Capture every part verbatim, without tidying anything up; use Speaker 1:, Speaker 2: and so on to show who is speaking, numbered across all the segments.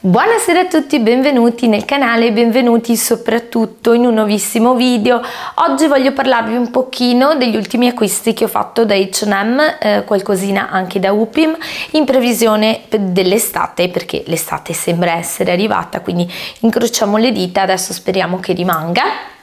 Speaker 1: Buonasera a tutti, benvenuti nel canale, benvenuti soprattutto in un nuovissimo video. Oggi voglio parlarvi un pochino degli ultimi acquisti che ho fatto da acca e emme, eh, qualcosina anche da Upim, in previsione dell'estate, perché l'estate sembra essere arrivata, quindi incrociamo le dita, adesso speriamo che rimanga.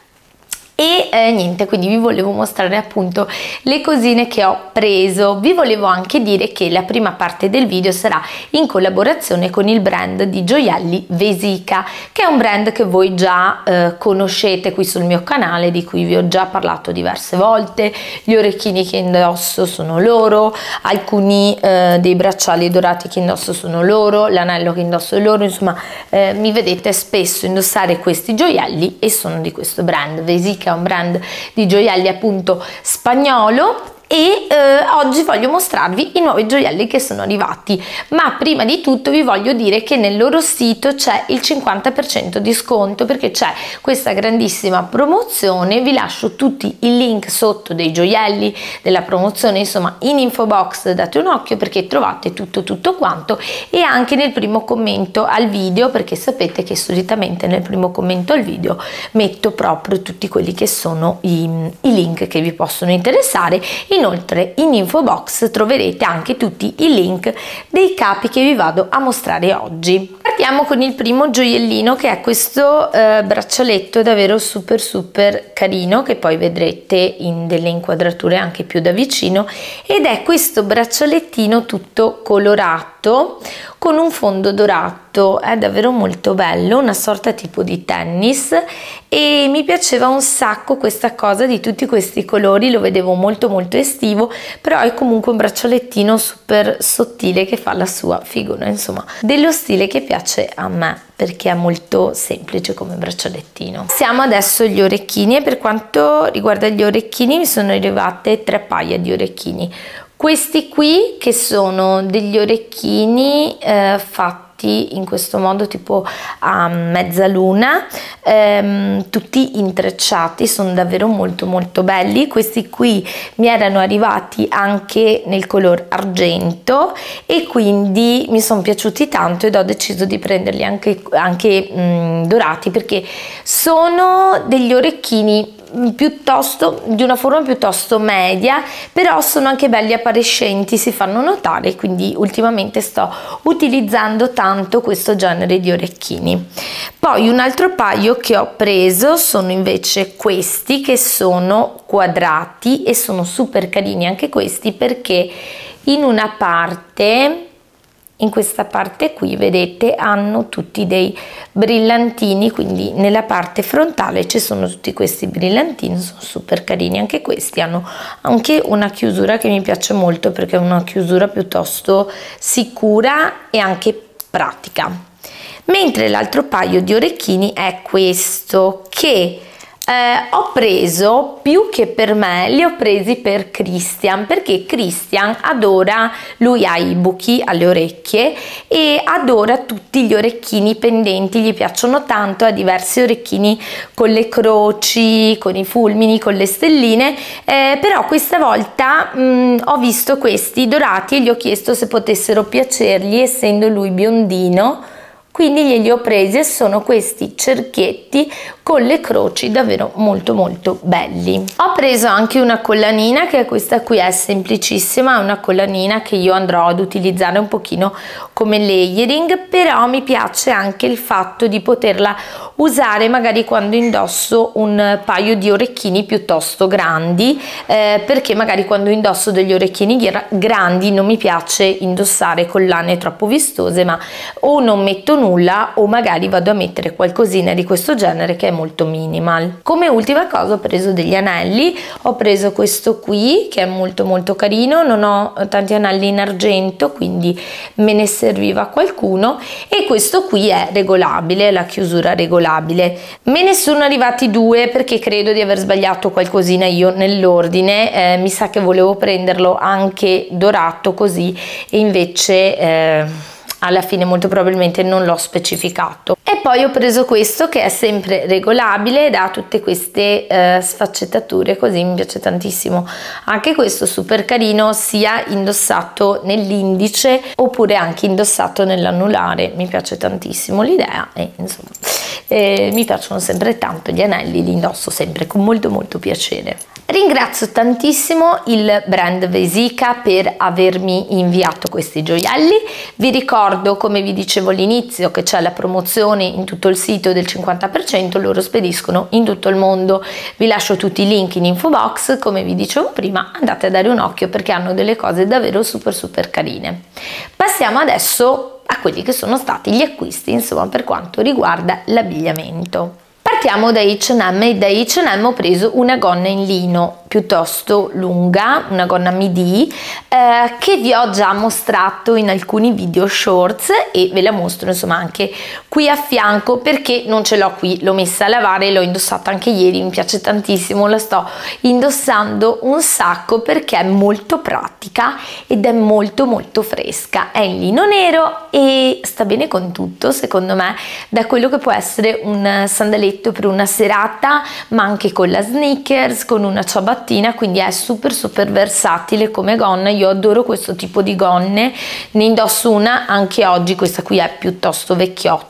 Speaker 1: E eh, niente, quindi vi volevo mostrare appunto le cosine che ho preso. Vi volevo anche dire che la prima parte del video sarà in collaborazione con il brand di gioielli Vesica, che è un brand che voi già eh, conoscete qui sul mio canale, di cui vi ho già parlato diverse volte. Gli orecchini che indosso sono loro, alcuni eh, dei bracciali dorati che indosso sono loro, l'anello che indosso è loro, insomma eh, mi vedete spesso indossare questi gioielli e sono di questo brand Vesica, che è un brand di gioielli appunto spagnolo. E eh, oggi voglio mostrarvi i nuovi gioielli che sono arrivati, ma prima di tutto vi voglio dire che nel loro sito c'è il cinquanta per cento di sconto, perché c'è questa grandissima promozione. Vi lascio tutti i link sotto dei gioielli della promozione, insomma in info box date un occhio perché trovate tutto tutto quanto, e anche nel primo commento al video, perché sapete che solitamente nel primo commento al video metto proprio tutti quelli che sono i, i link che vi possono interessare. Inoltre in info box troverete anche tutti i link dei capi che vi vado a mostrare oggi. Partiamo con il primo gioiellino, che è questo eh, braccialetto davvero super super carino, che poi vedrete in delle inquadrature anche più da vicino, ed è questo braccialettino tutto colorato con un fondo dorato. È davvero molto bello, una sorta tipo di tennis, e mi piaceva un sacco questa cosa di tutti questi colori, lo vedevo molto molto estivo, però è comunque un braccialettino super sottile che fa la sua figura, insomma dello stile che piace a me, perché è molto semplice come braccialettino. Siamo adesso agli orecchini, e per quanto riguarda gli orecchini mi sono arrivate tre paia di orecchini. Questi qui, che sono degli orecchini eh, fatti in questo modo tipo a mezzaluna, ehm, tutti intrecciati, sono davvero molto molto belli. Questi qui mi erano arrivati anche nel color argento e quindi mi sono piaciuti tanto, ed ho deciso di prenderli anche, anche mh, dorati, perché sono degli orecchini piuttosto di una forma piuttosto media, però sono anche belli appariscenti, si fanno notare, quindi ultimamente sto utilizzando tanto questo genere di orecchini. Poi un altro paio che ho preso sono invece questi, che sono quadrati e sono super carini anche questi, perché in una parte, in questa parte qui, vedete, hanno tutti dei brillantini, quindi nella parte frontale ci sono tutti questi brillantini, sono super carini anche questi. Hanno anche una chiusura che mi piace molto, perché è una chiusura piuttosto sicura e anche pratica. Mentre l'altro paio di orecchini è questo, che Eh, ho preso più che per me, li ho presi per Christian, perché Christian adora, lui ha i buchi alle orecchie e adora tutti gli orecchini pendenti, gli piacciono tanto, ha diversi orecchini con le croci, con i fulmini, con le stelline, eh, però questa volta mh, ho visto questi dorati e gli ho chiesto se potessero piacergli, essendo lui biondino. Quindi glieli ho presi, e sono questi cerchietti con le croci davvero molto molto belli. Ho preso anche una collanina, che è questa qui, è semplicissima, è una collanina che io andrò ad utilizzare un pochino come layering, però mi piace anche il fatto di poterla usare magari quando indosso un paio di orecchini piuttosto grandi, eh, perché magari quando indosso degli orecchini grandi non mi piace indossare collane troppo vistose, ma o non metto nulla o magari vado a mettere qualcosina di questo genere che è molto minimal. Come ultima cosa ho preso degli anelli. Ho preso questo qui, che è molto molto carino, non ho tanti anelli in argento, quindi me ne serviva qualcuno, e questo qui è regolabile, la chiusura regolabile. Me ne sono arrivati due, perché credo di aver sbagliato qualcosina io nell'ordine, eh, mi sa che volevo prenderlo anche dorato così, e invece eh, alla fine molto probabilmente non l'ho specificato. E poi ho preso questo che è sempre regolabile ed ha tutte queste eh, sfaccettature, così mi piace tantissimo. Anche questo super carino, sia indossato nell'indice oppure anche indossato nell'anulare, mi piace tantissimo l'idea e insomma eh, mi piacciono sempre tanto gli anelli, li indosso sempre con molto molto piacere. Ringrazio tantissimo il brand Vesica per avermi inviato questi gioielli. Vi ricordo, come vi dicevo all'inizio, che c'è la promozione in tutto il sito del cinquanta per cento, loro spediscono in tutto il mondo. Vi lascio tutti i link in info box, come vi dicevo prima, andate a dare un occhio perché hanno delle cose davvero super super carine. Passiamo adesso a quelli che sono stati gli acquisti, insomma, per quanto riguarda l'abbigliamento. Partiamo da acca e emme e da acca e emme ho preso una gonna in lino piuttosto lunga, una gonna midi, eh, che vi ho già mostrato in alcuni video shorts e ve la mostro insomma anche qui a fianco perché non ce l'ho qui, l'ho messa a lavare, l'ho indossata anche ieri, mi piace tantissimo, la sto indossando un sacco perché è molto pratica ed è molto molto fresca, è in lino nero e sta bene con tutto secondo me, da quello che può essere un sandaletto per una serata, ma anche con la sneakers, con una ciabatta, quindi è super super versatile come gonna. Io adoro questo tipo di gonne, ne indosso una anche oggi, questa qui è piuttosto vecchiotta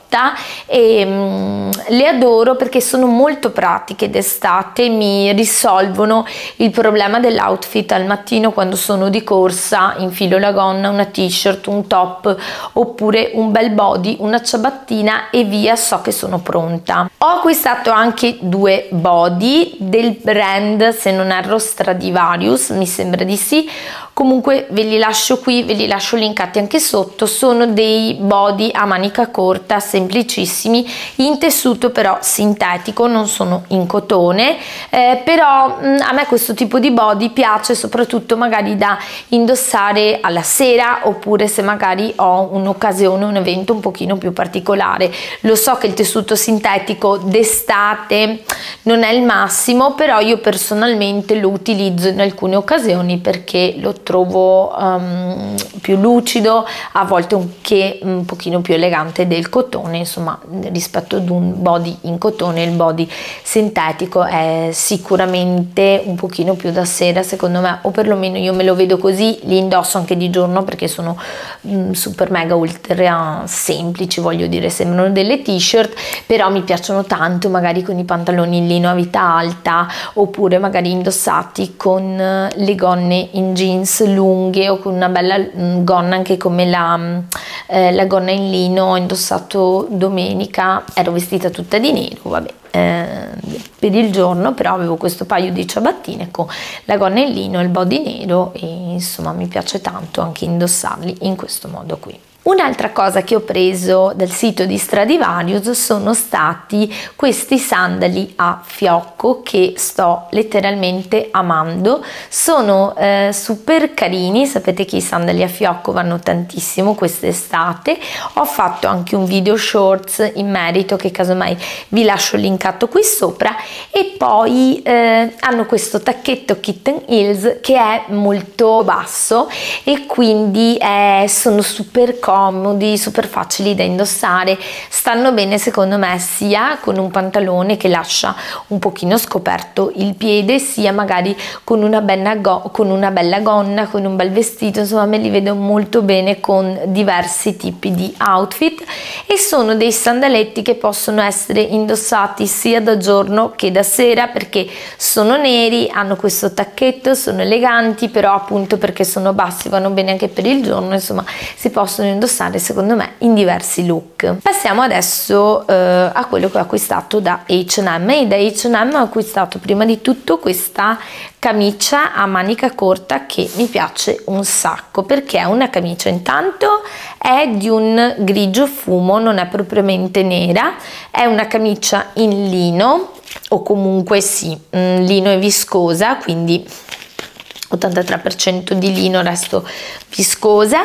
Speaker 1: e um, le adoro perché sono molto pratiche d'estate, mi risolvono il problema dell'outfit al mattino quando sono di corsa, infilo la gonna, una t-shirt, un top oppure un bel body, una ciabattina e via, so che sono pronta. Ho acquistato anche due body del brand, se non erro, Stradivarius, mi sembra di sì, comunque ve li lascio qui, ve li lascio linkati anche sotto. Sono dei body a manica corta semplicissimi, in tessuto però sintetico, non sono in cotone, eh, però mh, a me questo tipo di body piace soprattutto magari da indossare alla sera oppure se magari ho un'occasione, un evento un pochino più particolare. Lo so che il tessuto sintetico d'estate non è il massimo, però io personalmente lo utilizzo in alcune occasioni perché lo trovo um, più lucido, a volte anche un pochino più elegante del cotone, insomma rispetto ad un body in cotone il body sintetico è sicuramente un pochino più da sera secondo me, o perlomeno io me lo vedo così. Li indosso anche di giorno perché sono um, super mega ultra semplici, voglio dire, sembrano delle t-shirt, però mi piacciono tanto magari con i pantaloni in lino a vita alta oppure magari indossati con le gonne in jeans lunghe o con una bella gonna anche come la, eh, la gonna in lino ho indossato domenica, ero vestita tutta di nero, vabbè, eh, per il giorno, però avevo questo paio di ciabattine con la gonna in lino e il body nero e insomma mi piace tanto anche indossarli in questo modo qui. Un'altra cosa che ho preso dal sito di Stradivarius sono stati questi sandali a fiocco che sto letteralmente amando, sono eh, super carini, sapete che i sandali a fiocco vanno tantissimo quest'estate, ho fatto anche un video shorts in merito che casomai vi lascio linkato qui sopra e poi eh, hanno questo tacchetto kitten heels che è molto basso e quindi eh, sono super comodi, super facili da indossare, stanno bene secondo me sia con un pantalone che lascia un pochino scoperto il piede, sia magari con una bella, go con una bella gonna, con un bel vestito, insomma me li vedo molto bene con diversi tipi di outfit e sono dei sandaletti che possono essere indossati sia da giorno che da sera perché sono neri, hanno questo tacchetto, sono eleganti, però appunto perché sono bassi vanno bene anche per il giorno, insomma si possono indossare secondo me in diversi look. Passiamo adesso eh, a quello che ho acquistato da acca e emme e da acca e emme ho acquistato prima di tutto questa camicia a manica corta che mi piace un sacco perché è una camicia, intanto è di un grigio fumo, non è propriamente nera, è una camicia in lino o comunque sì, lino e viscosa, quindi ottantatré per cento di lino, resto viscosa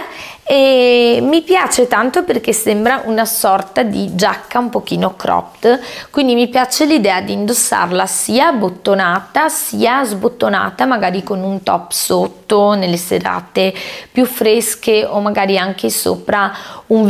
Speaker 1: e mi piace tanto perché sembra una sorta di giacca un pochino cropped, quindi mi piace l'idea di indossarla sia bottonata sia sbottonata, magari con un top sotto nelle serate più fresche, o magari anche sopra un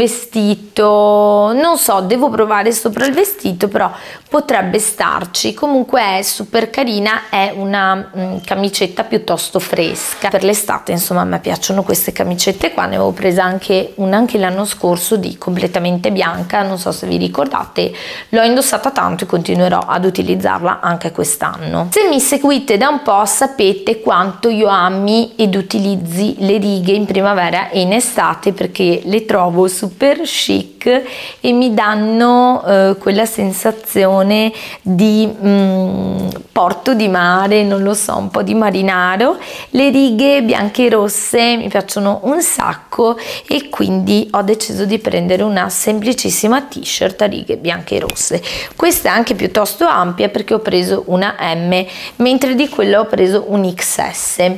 Speaker 1: vestito, non so, devo provare sopra il vestito, però potrebbe starci. Comunque è super carina, è una mm, camicetta piuttosto fresca per l'estate, insomma a me piacciono queste camicette qua. Ne avevo presa anche una anche l'anno scorso di completamente bianca, non so se vi ricordate, l'ho indossata tanto e continuerò ad utilizzarla anche quest'anno. Se mi seguite da un po' sapete quanto io ami ed utilizzi le righe in primavera e in estate, perché le trovo super chic e mi danno eh, quella sensazione di mm, porto di mare, non lo so, un po' di marinaro. Le righe bianche e rosse mi piacciono un sacco e quindi ho deciso di prendere una semplicissima t-shirt a righe bianche e rosse. Questa è anche piuttosto ampia perché ho preso una M, mentre di quella ho preso un X S.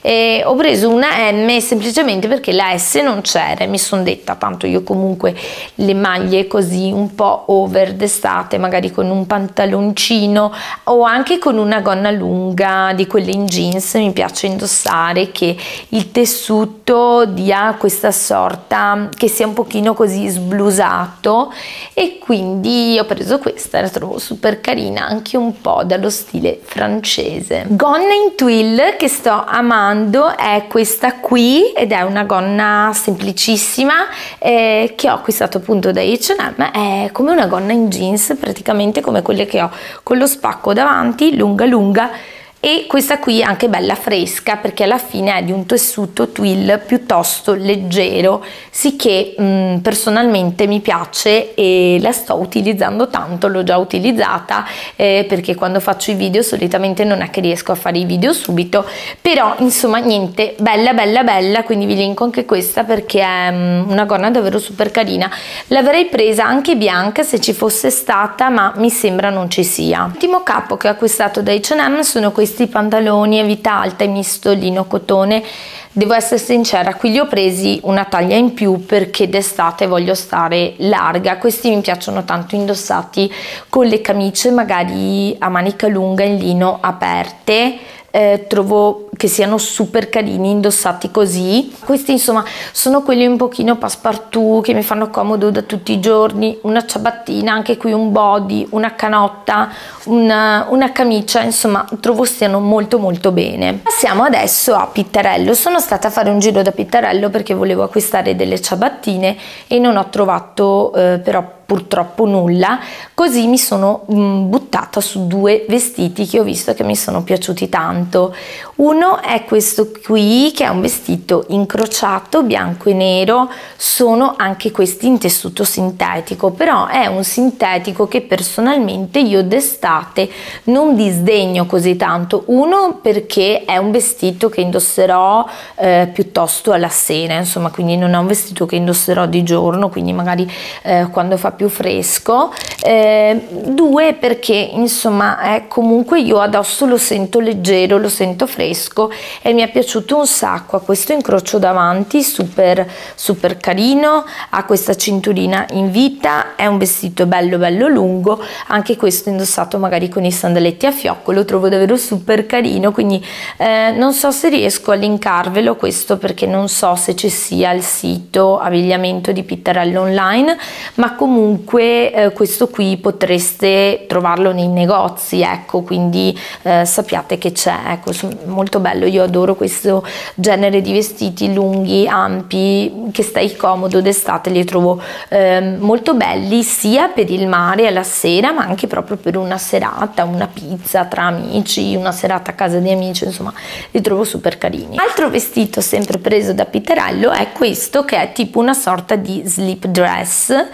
Speaker 1: E ho preso una M semplicemente perché la S non c'era, mi sono detta tanto io comunque le maglie così un po' over d'estate, magari con un pantaloncino o anche con una gonna lunga di quelle in jeans, mi piace indossare che il tessuto dia questa sorta, che sia un pochino così sblusato, e quindi ho preso questa, la trovo super carina, anche un po' dallo stile francese. Gonna in twill che sto amando è questa qui, ed è una gonna semplicissima eh, che ho acquistato appunto da H and M. È come una gonna in jeans, praticamente come quelle che ho con lo spacco davanti, lunga lunga, e questa qui è anche bella fresca perché alla fine è di un tessuto twill piuttosto leggero, sicché mh, personalmente mi piace e la sto utilizzando tanto. L'ho già utilizzata eh, perché quando faccio i video solitamente non è che riesco a fare i video subito, però insomma niente, bella bella bella, quindi vi linko anche questa perché è mh, una gonna davvero super carina. L'avrei presa anche bianca se ci fosse stata, ma mi sembra non ci sia. L'ultimo capo che ho acquistato da H and M sono questi questi pantaloni a vita alta in misto lino cotone. Devo essere sincera, qui li ho presi una taglia in più perché d'estate voglio stare larga. Questi mi piacciono tanto indossati con le camicie magari a manica lunga in lino aperte. Eh, trovo che siano super carini indossati così. Questi insomma sono quelli un pochino passepartout che mi fanno comodo da tutti i giorni, una ciabattina, anche qui un body, una canotta, una, una camicia, insomma trovo stiano molto molto bene. Passiamo adesso a Pittarello. Sono stata a fare un giro da Pittarello perché volevo acquistare delle ciabattine e non ho trovato eh, però purtroppo nulla, così mi sono mh, buttata su due vestiti che ho visto che mi sono piaciuti tanto. Uno è questo qui, che è un vestito incrociato bianco e nero, sono anche questi in tessuto sintetico, però è un sintetico che personalmente io d'estate non disdegno così tanto. Uno perché è un vestito che indosserò eh, piuttosto alla sera, insomma, quindi non è un vestito che indosserò di giorno, quindi magari eh, quando fa più fresco. Eh, due perché insomma è comunque io addosso lo sento leggero, lo sento fresco e mi è piaciuto un sacco. Ha questo incrocio davanti super super carino, ha questa cinturina in vita, è un vestito bello bello lungo, anche questo indossato magari con i sandaletti a fiocco lo trovo davvero super carino, quindi eh, non so se riesco a linkarvelo questo perché non so se ci sia il sito abbigliamento di Pittarello online, ma comunque Comunque eh, questo qui potreste trovarlo nei negozi, ecco, quindi eh, sappiate che c'è, ecco, molto bello. Io adoro questo genere di vestiti lunghi, ampi, che stai comodo d'estate, li trovo eh, molto belli sia per il mare alla sera, ma anche proprio per una serata, una pizza tra amici, una serata a casa di amici, insomma li trovo super carini. Altro vestito sempre preso da Pittarello è questo, che è tipo una sorta di slip dress,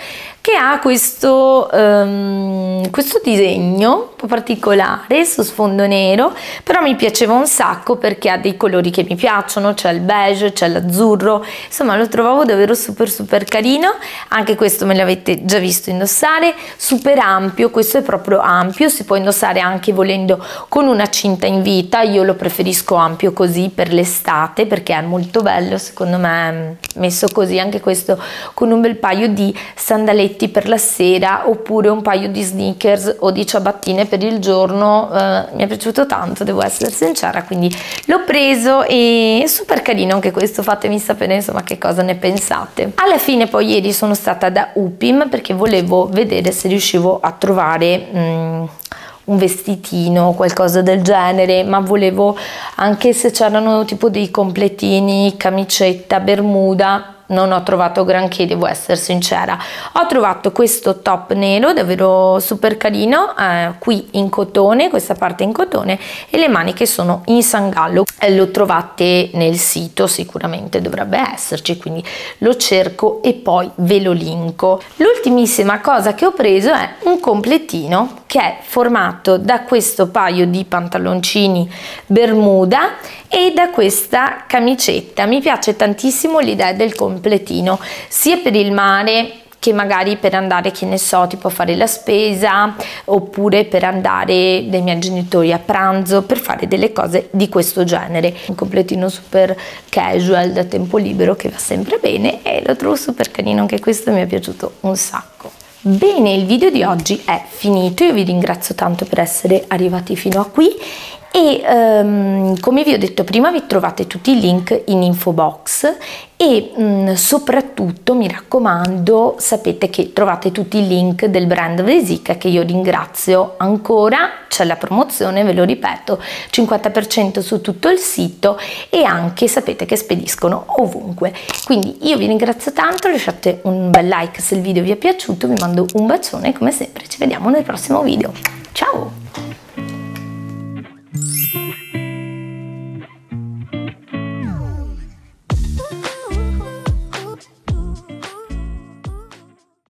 Speaker 1: che ha questo, um, questo disegno un po' particolare su sfondo nero, però mi piaceva un sacco perché ha dei colori che mi piacciono, c'è il beige, c'è l'azzurro, insomma lo trovavo davvero super super carino. Anche questo me l'avete già visto indossare, super ampio, questo è proprio ampio, si può indossare anche volendo con una cinta in vita, io lo preferisco ampio così per l'estate perché è molto bello secondo me messo così. Anche questo con un bel paio di sandaletti per la sera oppure un paio di sneakers o di ciabattine per il giorno, eh, mi è piaciuto tanto, devo essere sincera, quindi l'ho preso e è super carino anche questo, fatemi sapere insomma che cosa ne pensate. Alla fine poi ieri sono stata da Upim perché volevo vedere se riuscivo a trovare mm, un vestitino o qualcosa del genere, ma volevo anche se c'erano tipo dei completini, camicetta, bermuda. Non ho trovato granché, devo essere sincera. Ho trovato questo top nero davvero super carino, eh, qui in cotone, questa parte in cotone, e le maniche sono in sangallo. Eh, lo trovate nel sito, sicuramente dovrebbe esserci, quindi lo cerco e poi ve lo linko. L'ultimissima cosa che ho preso è un completino che è formato da questo paio di pantaloncini bermuda e da questa camicetta. Mi piace tantissimo l'idea del completino, sia per il mare che magari per andare, che ne so, tipo a fare la spesa, oppure per andare dai miei genitori a pranzo, per fare delle cose di questo genere. Un completino super casual da tempo libero che va sempre bene e lo trovo super carino, anche questo mi è piaciuto un sacco. Bene, il video di oggi è finito, io vi ringrazio tanto per essere arrivati fino a qui e um, come vi ho detto prima vi trovate tutti i link in info box e um, soprattutto mi raccomando sapete che trovate tutti i link del brand Vesica che io ringrazio ancora, c'è la promozione, ve lo ripeto, cinquanta per cento su tutto il sito e anche sapete che spediscono ovunque. Quindi io vi ringrazio tanto, lasciate un bel like se il video vi è piaciuto, vi mando un bacione e come sempre ci vediamo nel prossimo video. Ciao!